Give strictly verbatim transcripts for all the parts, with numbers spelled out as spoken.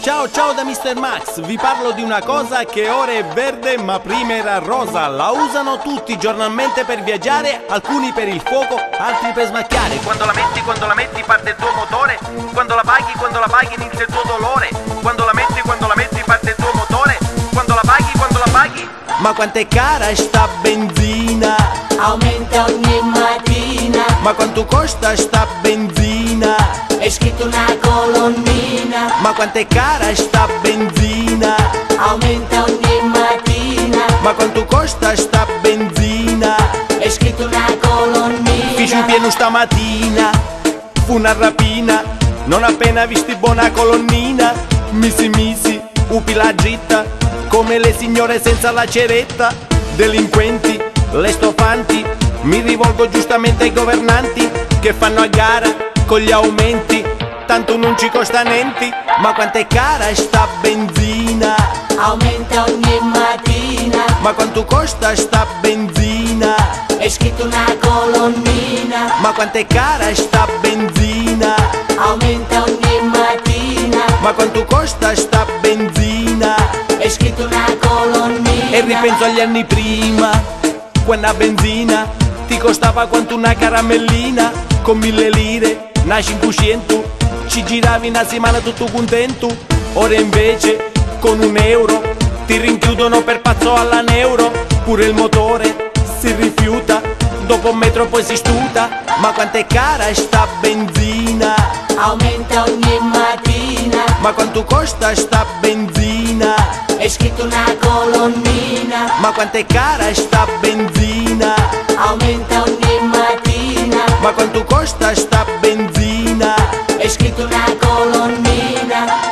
Ciao ciao da mister Max, vi parlo di una cosa che ora è verde ma prima era rosa. La usano tutti giornalmente per viaggiare, alcuni per il fuoco, altri per smacchiare. Quando la metti, quando la metti parte il tuo motore. Quando la paghi, quando la paghi inizia il tuo dolore. Quando la metti, quando la metti parte il tuo motore. Quando la paghi, quando la paghi. Ma quanto è cara sta benzina? Aumenta ogni mattina. Ma quanto costa sta benzina? È scritto una colonnina. Ma quanto è cara sta benzina? Aumenta ogni mattina. Ma quanto costa sta benzina? È scritto una colonnina. Feci pieno stamattina, fu una rapina. Non appena visti buona colonnina, misi misi, upi la gitta, come le signore senza la ceretta. Delinquenti, le stofanti, mi rivolgo giustamente ai governanti che fanno a gara con gli aumenti, tanto non ci costa niente. Ma quanto è cara sta benzina? Aumenta ogni mattina. Ma quanto costa sta benzina? È scritto una colonnina. Ma quanto è cara sta benzina? Aumenta ogni mattina. Ma quanto costa sta benzina? È scritto una colonnina. E ripenso agli anni prima, quando la benzina ti costava quanto una caramellina. Con mille lire, una cinquecento, ci giravi una settimana tutto contento. Ora invece, con un euro, ti rinchiudono per pazzo alla neuro. Pure il motore si rifiuta, dopo un metro poi si stuta. Ma quanto è cara sta benzina? Aumenta ogni mattina. Ma quanto costa sta benzina? È scritto una colonnina. Ma quanto è cara sta benzina? Aumenta ogni mattina. Ma quanto costa sta benzina? È scritto una colonnina.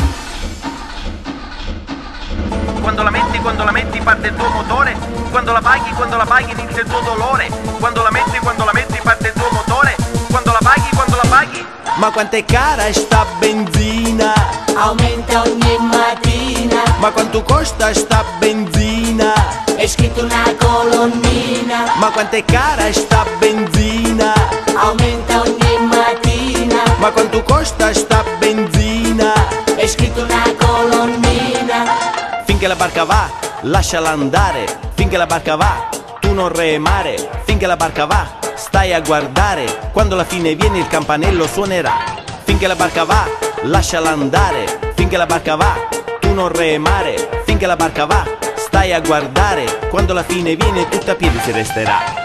Quando la metti, quando la metti parte il tuo motore. Quando la paghi, quando la paghi inizia il tuo dolore. Quando la metti, quando la metti parte il tuo motore. Quando la paghi, quando la paghi. Ma quanto è cara sta benzina? Aumenta ogni mattina. Ma quanto costa sta benzina? È scritto una colonnina. Ma quanto è cara sta benzina? Aumenta ogni mattina. Ma quanto costa sta benzina? È scritto una colonnina. Finché la barca va, lasciala andare. Finché la barca va, tu non remare. Finché la barca va, stai a guardare. Quando la fine viene il campanello suonerà. Finché la barca va, lasciala andare. Finché la barca va, tu non remare. Finché la barca va, stai a guardare. Quando la fine viene tutta a piedi si resterà.